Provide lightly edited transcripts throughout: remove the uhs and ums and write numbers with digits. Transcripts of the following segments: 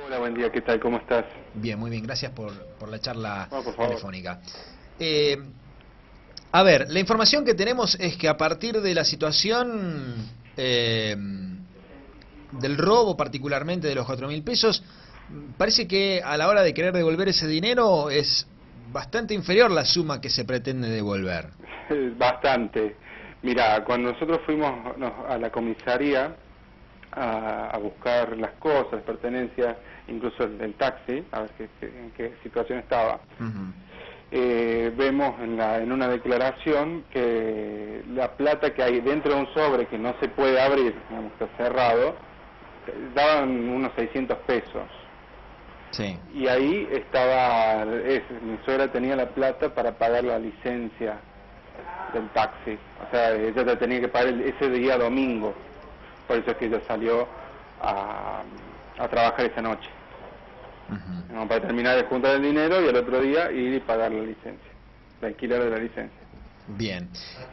Hola, buen día, ¿qué tal? ¿Cómo estás? Bien, muy bien, gracias por la charla Por favor. telefónica. Eh, a ver, la información que tenemos es que a partir de la situación del robo, particularmente de los 4.000 pesos, parece que a la hora de querer devolver ese dinero es bastante inferior la suma que se pretende devolver. Bastante. Mira, cuando nosotros fuimos a la comisaría a buscar las cosas, las pertenencias, incluso el taxi, a ver en qué situación estaba, vemos en una declaración que la plata que hay dentro de un sobre que no se puede abrir, digamos que está cerrado, daban unos 600 pesos. Sí. Y ahí estaba, mi suegra tenía la plata para pagar la licencia del taxi. O sea, ella la tenía que pagar ese día domingo. Por eso es que ella salió a trabajar esa noche. No, para terminar de juntar el dinero y al otro día ir y pagar la licencia, el alquiler de la licencia. Bien.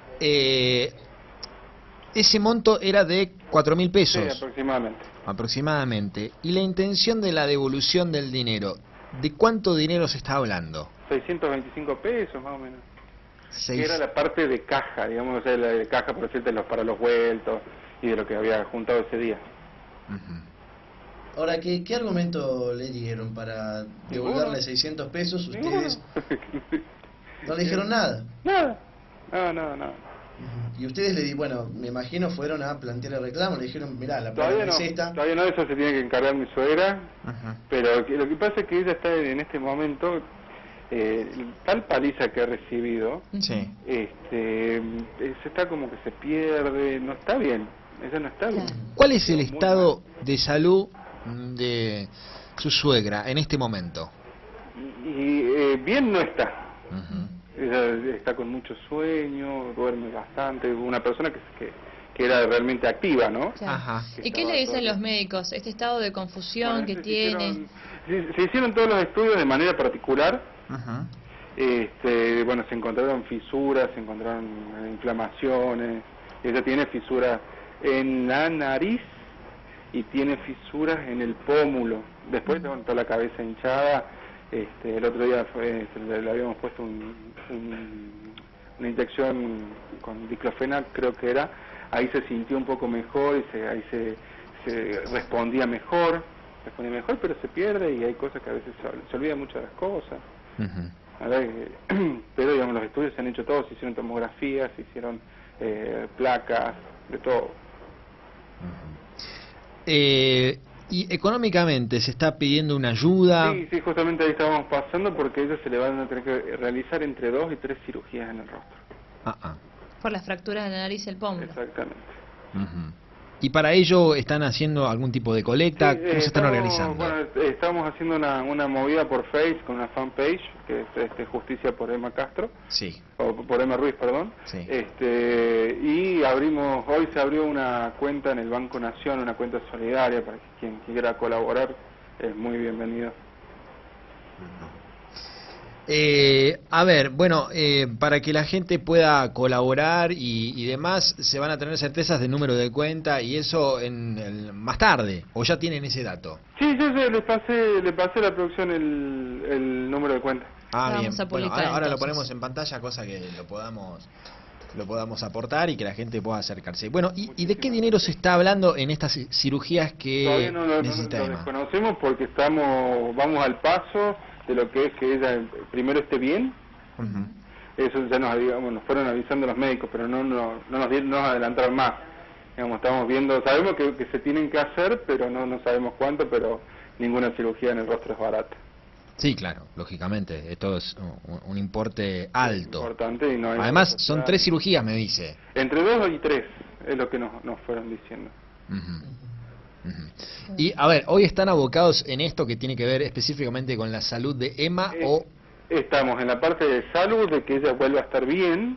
Ese monto era de 4.000 pesos. Sí, aproximadamente. Aproximadamente. Y la intención de la devolución del dinero, ¿de cuánto dinero se está hablando? 625 pesos más o menos. Que era Seis... la parte de caja, digamos, o sea, la de caja por decirte para los vueltos y de lo que había juntado ese día. Ahora, ¿qué argumento le dieron para devolverle 600 pesos? Ustedes no le dijeron nada. Nada. No. Y ustedes le di, bueno, me imagino fueron a plantear el reclamo, le dijeron, mirá, la Todavía plata no, es esta. todavía no, eso se tiene que encargar mi suegra, pero lo que pasa es que ella está en este momento, tal paliza que ha recibido, Sí. se está como que se pierde, no está bien, ella no está bien. ¿Cuál es el estado de salud de su suegra en este momento? Y bien no está. Ella está con mucho sueño, duerme bastante, una persona que era realmente activa, ¿no? Claro. Ajá. ¿Y qué le dicen los médicos? Este estado de confusión que tiene. Se hicieron todos los estudios de manera particular. Bueno, se encontraron fisuras, se encontraron inflamaciones. Ella tiene fisuras en la nariz y tiene fisuras en el pómulo. Después con toda la cabeza hinchada. El otro día le habíamos puesto una inyección con diclofenac, creo que era. Ahí se sintió un poco mejor y ahí se respondía mejor, pero se pierde y hay cosas que a veces se olvida mucho de las cosas. Pero digamos, los estudios se han hecho todos, se hicieron tomografías, se hicieron placas, de todo. Y económicamente se está pidiendo una ayuda. Sí, justamente ahí estábamos pasando porque ellos se le van a tener que realizar entre 2 y 3 cirugías en el rostro. Por las fracturas de la nariz y el pómulo. Exactamente. ¿Y para ello están haciendo algún tipo de colecta? ¿Cómo se están organizando? Bueno, estamos haciendo una movida por Face con una fanpage, que es Justicia por Emma Castro. Sí. O por Emma Ruiz, perdón. Sí. Y hoy se abrió una cuenta en el Banco Nación, una cuenta solidaria para que quien quiera colaborar es muy bienvenido. A ver, bueno, para que la gente pueda colaborar y demás, se van a tener certezas del número de cuenta y eso más tarde, o ya tienen ese dato. Sí, yo le pasé a la producción el número de cuenta. Bien. Vamos a publicar, bueno, ahora lo entonces. ponemos en pantalla, cosa que lo podamos aportar y que la gente pueda acercarse. Bueno, ¿y de qué dinero se está hablando en estas cirugías que Todavía no lo necesita Emma? desconocemos porque vamos al paso de lo que es que ella primero esté bien. Eso ya nos fueron avisando los médicos, pero no nos adelantaron más. Digamos, estamos viendo, sabemos que se tienen que hacer, pero no sabemos cuánto, pero ninguna cirugía en el rostro es barata. Sí, claro, lógicamente, esto es un importe alto. Importante y no hay. Además, son 3 cirugías, me dice. Entre 2 y 3 es lo que nos fueron diciendo. Y, a ver, ¿hoy están abocados en esto que tiene que ver específicamente con la salud de Emma o...? Estamos en la parte de salud, de que ella vuelva a estar bien,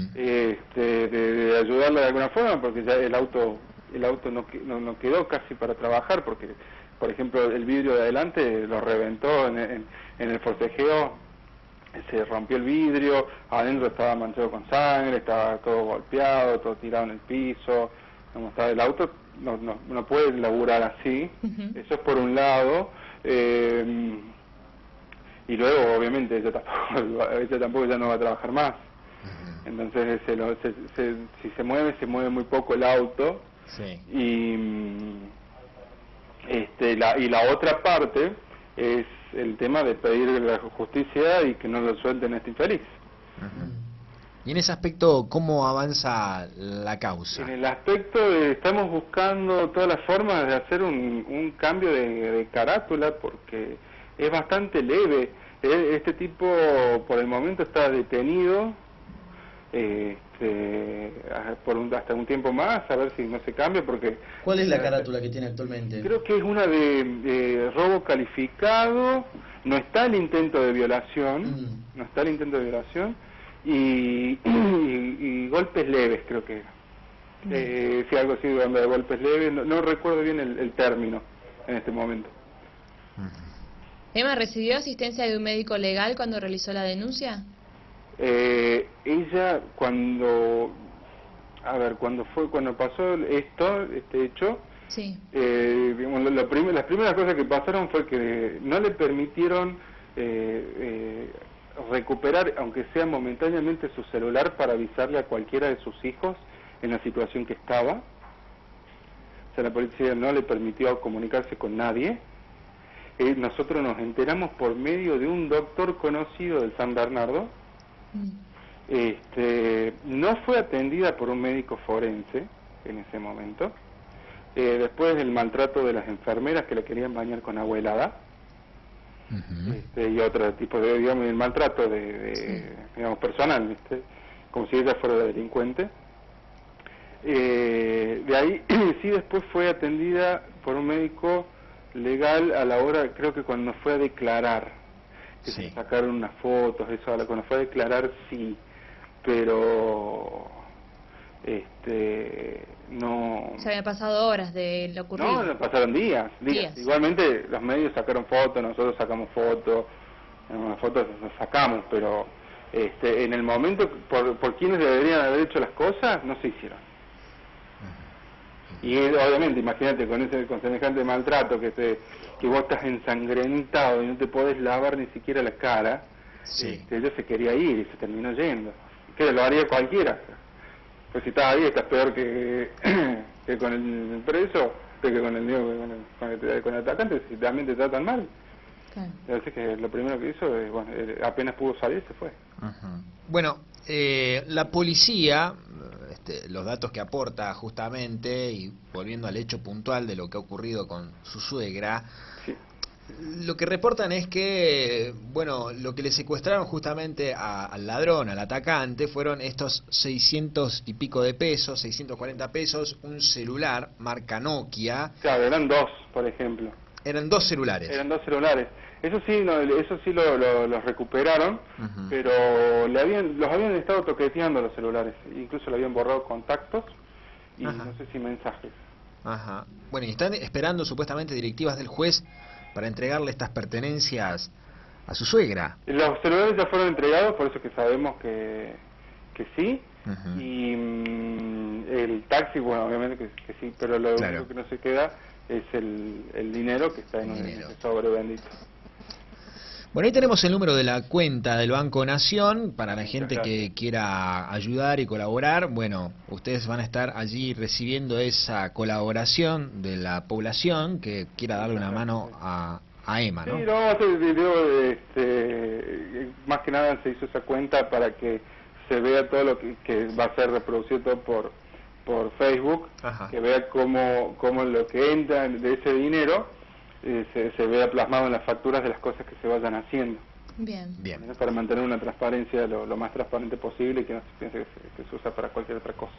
de ayudarla de alguna forma, porque ya el auto no quedó casi para trabajar, porque, por ejemplo, el vidrio de adelante lo reventó en el forcejeo, se rompió el vidrio, adentro estaba manchado con sangre, estaba todo golpeado, todo tirado en el piso, el auto no puede laburar así, eso es por un lado. Y luego, obviamente, ella tampoco ya no va a trabajar más. Entonces, si se mueve muy poco el auto. Sí. Y la otra parte es el tema de pedir la justicia y que no lo suelten a este infeliz. Y en ese aspecto, ¿cómo avanza la causa? En el aspecto estamos buscando todas las formas de hacer un cambio de carátula, porque es bastante leve. Este tipo por el momento está detenido hasta un tiempo más, a ver si no se cambia, porque... ¿Cuál es la carátula que tiene actualmente? Creo que es una de robo calificado, no está el intento de violación, y golpes leves, creo que si algo así de golpes leves, no recuerdo bien el término en este momento. ¿Emma recibió asistencia de un médico legal cuando realizó la denuncia? Ella cuando pasó este hecho, sí. Las primeras cosas que pasaron fue que no le permitieron recuperar, aunque sea momentáneamente, su celular para avisarle a cualquiera de sus hijos en la situación que estaba. O sea, la policía no le permitió comunicarse con nadie. Nosotros nos enteramos por medio de un doctor conocido del San Bernardo. No fue atendida por un médico forense en ese momento. Después del maltrato de las enfermeras que le querían bañar con agua helada. Y otro tipo de, digamos, el maltrato digamos, personal, ¿viste? Como si ella fuera la delincuente. De ahí sí, después fue atendida por un médico legal a la hora, creo que cuando fue a declarar, que se sacaron unas fotos, eso, cuando fue a declarar sí, pero no... Se habían pasado horas de lo ocurrido. No, pasaron días. Igualmente los medios sacaron fotos, nosotros sacamos fotos, unas fotos las sacamos, pero en el momento, por quienes deberían haber hecho las cosas, no se hicieron. Y obviamente, imagínate, con semejante maltrato, que vos estás ensangrentado y no te podés lavar ni siquiera la cara, ella se quería ir y se terminó yendo. Que lo haría cualquiera. Pues si estás ahí estás peor que con el preso, que con el atacante, si también te tratan mal. Claro. Así que lo primero que hizo, apenas pudo salir, se fue. Bueno, la policía, los datos que aporta justamente, y volviendo al hecho puntual de lo que ha ocurrido con su suegra, lo que reportan es que, bueno, lo que le secuestraron justamente al ladrón, al atacante, fueron estos 600 y pico de pesos, 640 pesos, un celular marca Nokia. Claro, eran dos, por ejemplo. Eran dos celulares. Eso sí, los recuperaron, pero los habían estado toqueteando los celulares, incluso le habían borrado contactos y no sé si mensajes. Bueno, y están esperando supuestamente directivas del juez para entregarle estas pertenencias a su suegra. Los celulares ya fueron entregados, por eso que sabemos que sí. Y el taxi, bueno, obviamente que sí, pero lo único que no se queda es el dinero que está en ese sobre bendito. Bueno, ahí tenemos el número de la cuenta del Banco Nación para la gente que quiera ayudar y colaborar. Bueno, ustedes van a estar allí recibiendo esa colaboración de la población que quiera darle una mano a Emma, ¿no? Sí, no, hace video, más que nada se hizo esa cuenta para que se vea todo lo que va a ser reproducido todo por Facebook, que vea cómo lo que entra de ese dinero se vea plasmado en las facturas de las cosas que se vayan haciendo. Bien. Para mantener una transparencia lo más transparente posible y que no se piense que se usa para cualquier otra cosa.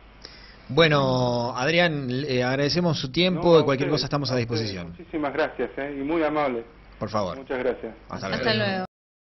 Bueno, Adrián, le agradecemos su tiempo y cualquier cosa estamos a disposición. Muchísimas gracias, y muy amable. Por favor. Muchas gracias. Hasta luego.